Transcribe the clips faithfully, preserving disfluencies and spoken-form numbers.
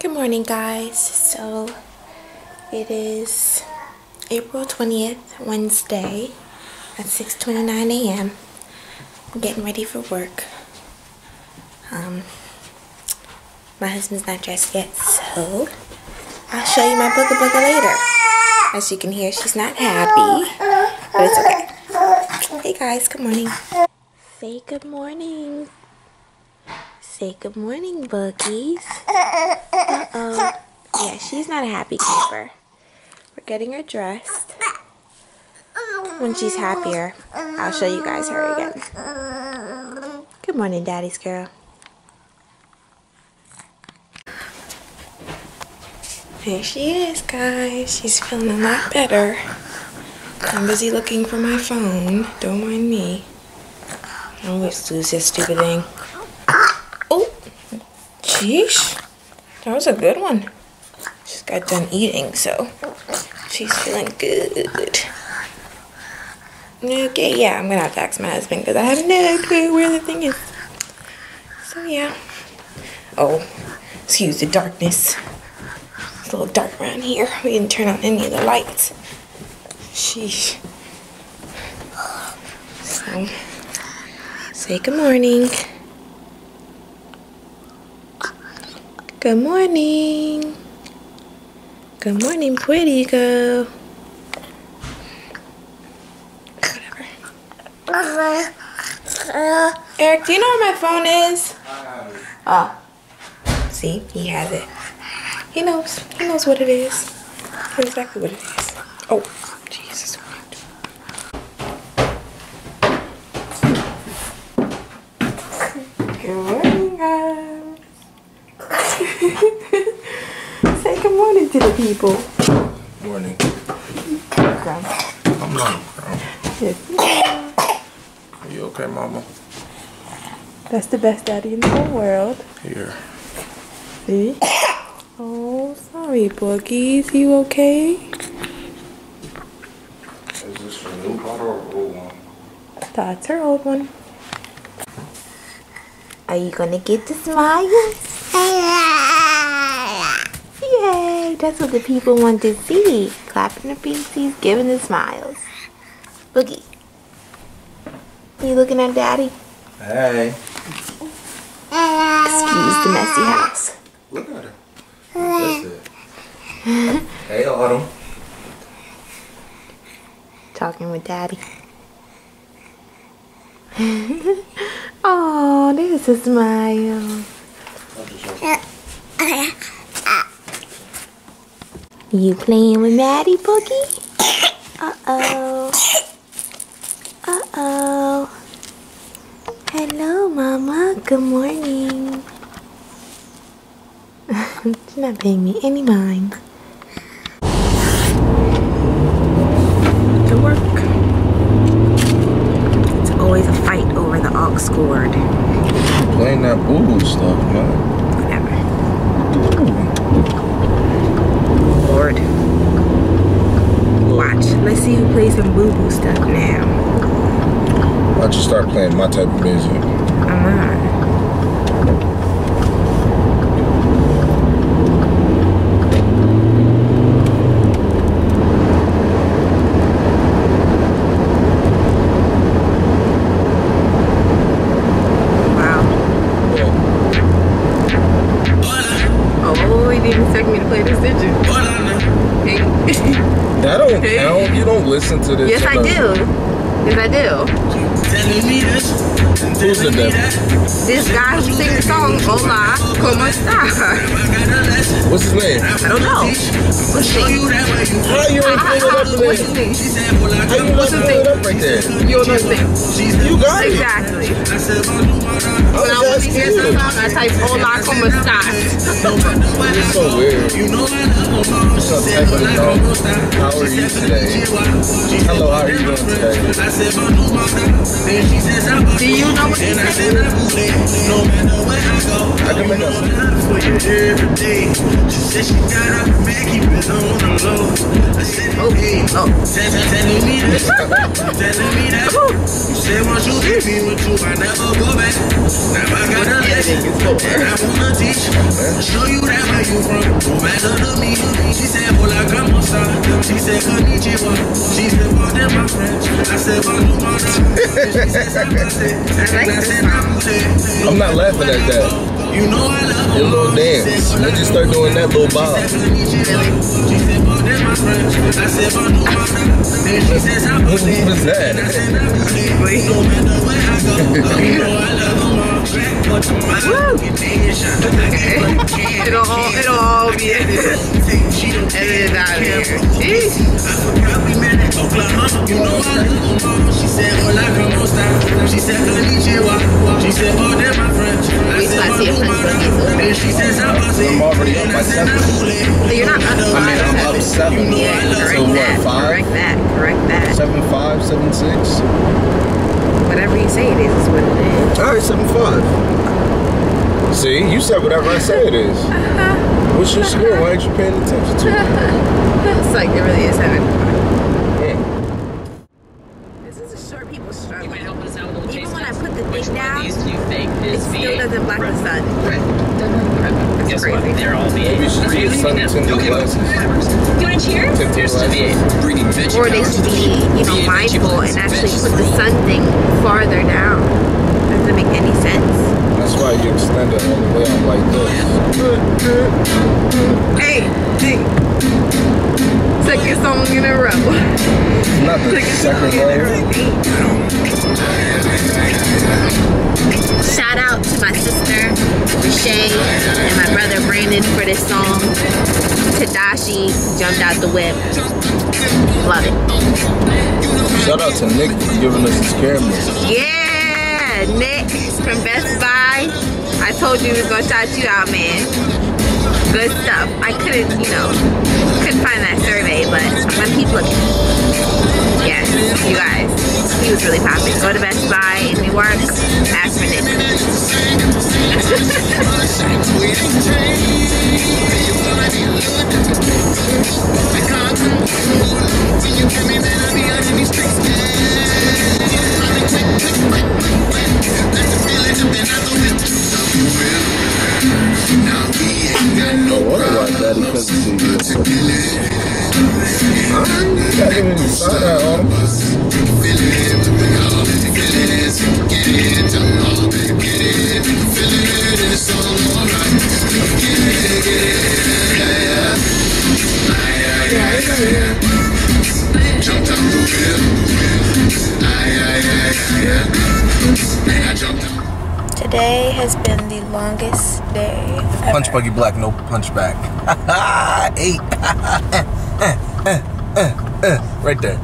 Good morning, guys. So it is April twentieth, Wednesday at six twenty-nine a m I'm getting ready for work. Um, my husband's not dressed yet, so I'll show you my booga booga later. As you can hear, she's not happy, but it's okay. Hey guys, good morning. Say good morning. Say good morning, boogies. Uh-oh. Yeah, she's not a happy camper. We're getting her dressed. When she's happier, I'll show you guys her again. Good morning, Daddy's girl. Here she is, guys. She's feeling a lot better. I'm busy looking for my phone. Don't mind me. I always lose this stupid thing. Oh, sheesh. That was a good one. She's got done eating, so she's feeling good. Okay, yeah, I'm gonna have to ask my husband because I have no clue where the thing is. So, yeah. Oh, excuse the darkness. It's a little dark around here. We didn't turn on any of the lights. Sheesh. So, say good morning. Good morning. Good morning, pretty girl. Whatever. Eric, do you know where my phone is? Oh. See, he has it. He knows. He knows what it is. He knows exactly what it is. Oh, Jesus. Good morning, guys. Say good morning to the people. Morning. Ground. I'm not ground. Yes, you are. Are you okay, Mama? That's the best daddy in the whole world. Here. See? Oh, sorry, Boogies. You okay? Is this a new bottle or old one? That's her old one. Are you gonna get the smiles? Yay! That's what the people want to see. Clapping the pinkies, giving the smiles. Boogie. You looking at Daddy? Hey. Excuse the messy house. Look at her. That's it. Hey, Autumn. Talking with Daddy. Oh, there's a smile. You playing with Maddie, Boogie? Uh-oh. Uh-oh. Hello, Mama. Good morning. She's not paying me any mind. To work. It's always a fight over the aux cord. Playing that boo-boo stuff, man. Whatever. Lord. Watch. Let's see who plays some boo-boo stuff now. Why'd you start playing my type of music? I'm not. That don't count. You don't listen to this. Yes, I do. Yes, I do. Who's the devil? This guy who sings the song, Hola, Como Esta? What's his name? I don't know. What's his name? How you ain't pulling up the What's his name? name? How you not pulling it up right there? You don't know his name. You got it. Exactly. I When I want to hear some song, I type Hola, Como Esta? It's so weird. What's up, Techno? How are you today? Hello, how are you doing today? Do you know what he's saying? I can make up some. Oh, oh. Show you that way you from? Go back to me. She said, hola, como esta? She said, konnichiwa. She said, pardon my French. I said, bonjour, madame. She said, sabate. And I said, namuse. I'm not laughing at that. You know I love Your little dance. When you start doing that little bob. What was that? It'll all, it'll all be edited. Edited out of here. Jeez. She said, hola, como esta? She said, konnichiwa. She said, pardon my French. I said, bonjour. She said, sabate. I'm already up by seven. So you're not up I mean, I'm up seven. Yeah, correct So what, that. five? Correct that. Correct that. Seven five, seven six. Whatever you say it is, is what it is. All right, seven five. See, you said whatever I say it is. Uh-huh. What's your score? Why aren't you paying attention to it? It's like it really is seven. Yeah. This is a short people struggle. You might help us out a little. Even taste when I test. put the Which thing one down, of these do you think it is V still eight? doesn't block the sun. Red. Definitely. Guess what? crazy. They're all V eight. Maybe you should get sun tinted glasses. You want to cheers? Tinted Here's to V eight. glasses. Breeding veggie Or they should be, you know, mindful and actually put the sun thing farther down. Doesn't make any sense. That's why you extend it all the way out like this. Hey, hey. Second song in a row. Not the second row. Shout out to my sister, Shay, and my brother Brandon for this song. Tadashi jumped out the whip. Love it. Shout out to Nick for giving us his camera. Yeah, Nick from Best Buy. I told you we was gonna shout you out, man. Good stuff. I couldn't, you know, couldn't find that survey, but I'm gonna keep looking. Yes, you guys. He was really popping. Go to Best Buy in Newark. Ask for Nick. No wonder why Daddy couldn't see you. You gotta give me the sign out on Today has been the longest day ever. Punch Buggy Black, no punch back. Eight. Right there.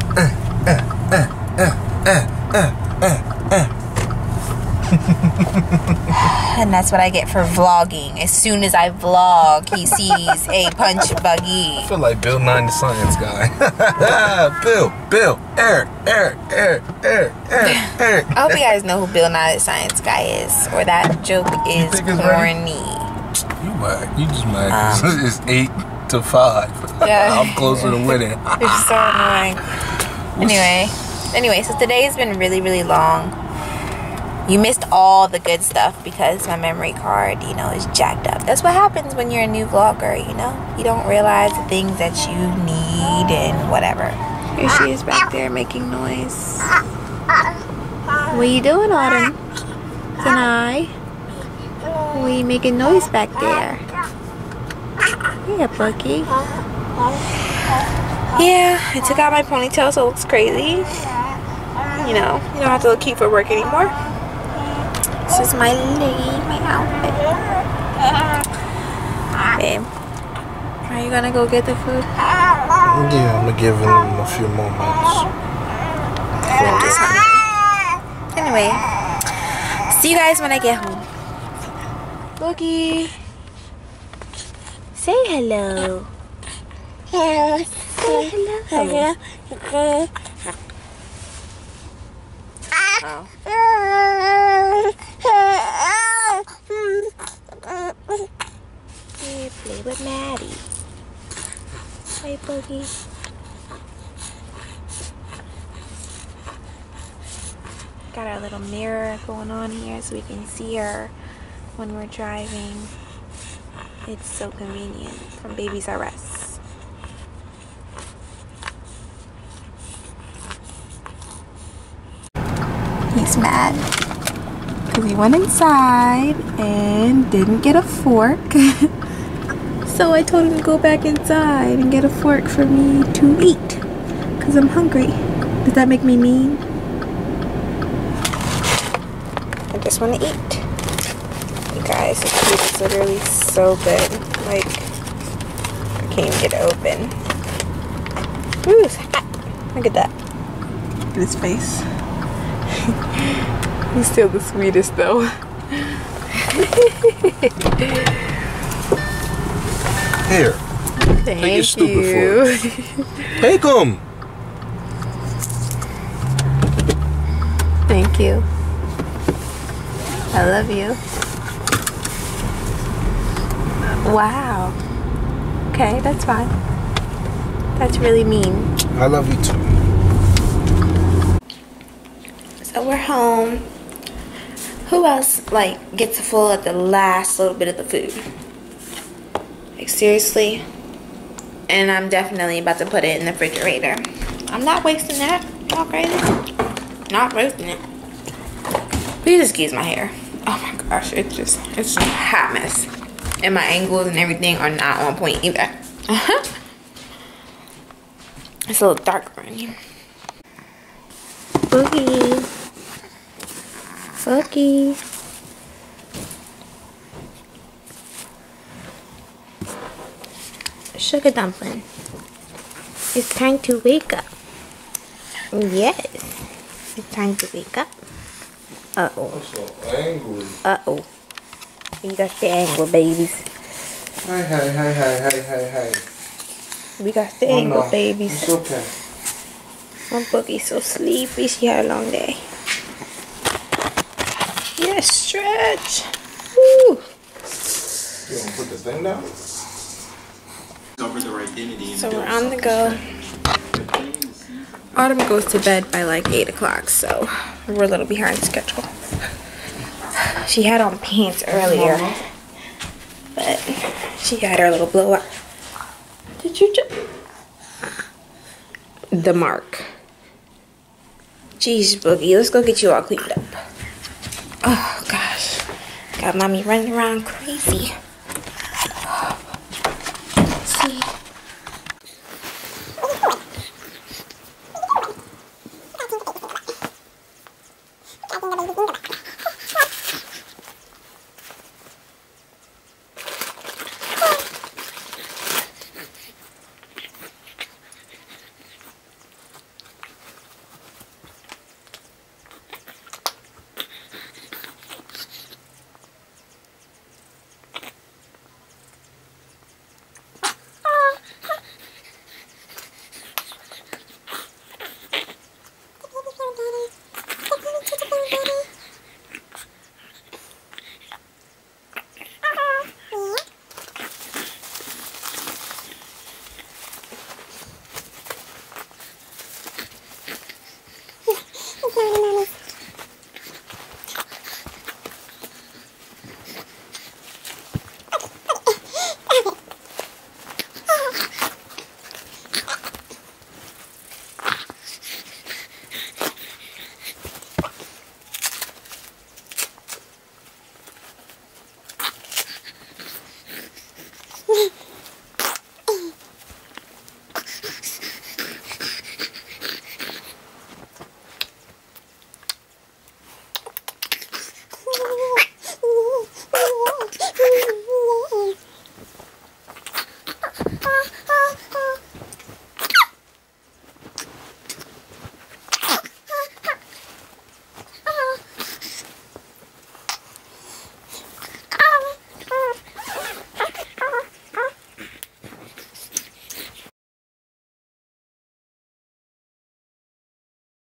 And that's what I get for vlogging. As soon as I vlog, he sees a punch buggy. I feel like Bill Nye the Science Guy. Bill, Bill, Eric, Eric, Eric, Eric, Eric, Eric. I hope you guys know who Bill Nye the Science Guy is, or that joke is think it's corny. You mad. You just mad. Um, It's eight to five. Yeah. I'm closer to winning. You're so annoying. Anyway, anyway, so today's been really, really long. You missed all the good stuff because my memory card, you know, is jacked up. That's what happens when you're a new vlogger, you know? You don't realize the things that you need and whatever. Here she is back there making noise. What are you doing, Autumn? Tanai? What are you making noise back there? Yeah, Bucky. Yeah, I took out my ponytail so it looks crazy. You know, you don't have to look cute for work anymore. This is my lady, my outfit. Babe, are you gonna go get the food? Yeah, I'm gonna give him a few more minutes. I'm just hungry. Anyway, see you guys when I get home. Boogie, say hello. Say hello. Oh. Hey, play with Maddie. Hey, Boogie. Got our little mirror going on here so we can see her when we're driving. It's so convenient from Babies R Us. He's mad because he went inside and didn't get a fork. So I told him to go back inside and get a fork for me to eat because I'm hungry. Does that make me mean? I just want to eat. You guys, this food is literally so good. Like, I can't even get it open. Ooh, it's hot. Look at that. Look at his face. He's still the sweetest though. Here. Thank Take your stupid you. foot. Take them. Thank you. I love you. Wow. Okay, that's fine. That's really mean. I love you too. So we're home. Who else like gets full at the last little bit of the food? Like seriously? And I'm definitely about to put it in the refrigerator. I'm not wasting that. Y'all crazy? Not wasting it. Please excuse my hair. Oh my gosh, it's just it's a hot mess. And my angles and everything are not on point either. It's a little darker in here. Boogie. Boogie. Sugar dumpling. It's time to wake up. Yes. It's time to wake up. Uh-oh. I'm so angry. Uh-oh. You got the angle, babies. Hi, hi, hi, hi, hi, hi, hi. We got the Oh, angle, no. babies. It's okay. My Boogie's so sleepy. She had a long day. Yes, stretch. Woo. You want to put the thing down? So we're on the go. Autumn goes to bed by like eight o'clock, so we're a little behind schedule. She had on pants earlier, but she had her little blowout. Did you just... The mark. Jeez, Boogie, let's go get you all cleaned up. Oh, gosh. Got mommy running around crazy. See?